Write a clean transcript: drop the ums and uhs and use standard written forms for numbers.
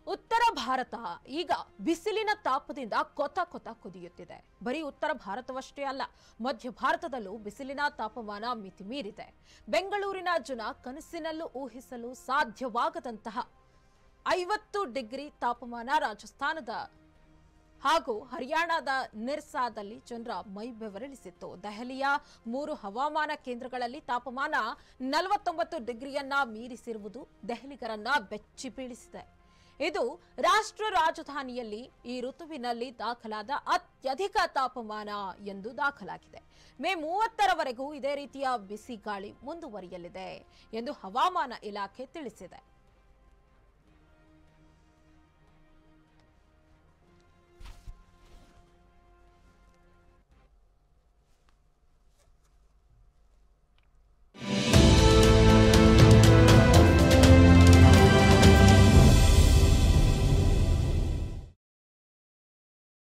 ಉತ್ತರ ಭಾರತ ಈಗ ಬಿಸಿಲಿನ ತಾಪದಿಂದ ಕೊತ ಕೊತ ಕುದಿಯುತ್ತಿದೆ. ಬರೀ ಉತ್ತರ ಭಾರತವಷ್ಟೇ ಅಲ್ಲ, ಮಧ್ಯ ಭಾರತದಲ್ಲೂ ಬಿಸಿಲಿನ ತಾಪಮಾನ ಮಿತಿ ಮೀರಿದೆ. ಬೆಂಗಳೂರಿನ ಜನ ಕನಸಿನಲ್ಲೂ ಊಹಿಸಲು ಸಾಧ್ಯವಾಗದಂತಹ 50 ಡಿಗ್ರಿ ತಾಪಮಾನ ರಾಜಸ್ಥಾನದ ಹಾಗೂ ಹರಿಯಾಣದ ನಿರ್ಸಾದಲ್ಲಿ ಜನರ ಮೈ ಬೆವರಿಳಿಸಿತ್ತು. ದೆಹಲಿಯ 3 ಹವಾಮಾನ ಕೇಂದ್ರಗಳಲ್ಲಿ ತಾಪಮಾನ 49 ಡಿಗ್ರಿಯನ್ನ ಮೀರಿಸಿರುವುದು ದೆಹಲಿಗರನ್ನ ಬೆಚ್ಚಿ ಬೀಳಿಸಿದೆ. ಇದು ರಾಷ್ಟ್ರ ರಾಜಧಾನಿಯಲ್ಲಿ ಈ ಋತುವಿನಲ್ಲಿ ದಾಖಲಾದ ಅತ್ಯಧಿಕ ತಾಪಮಾನ ಎಂದು ದಾಖಲಾಗಿದೆ. ಮೇ 30ರವರೆಗೂ ಇದೇ ರೀತಿಯ ಬಿಸಿ ಗಾಳಿ ಮುಂದುವರಿಯಲಿದೆ ಎಂದು ಹವಾಮಾನ ಇಲಾಖೆ ತಿಳಿಸಿದೆ.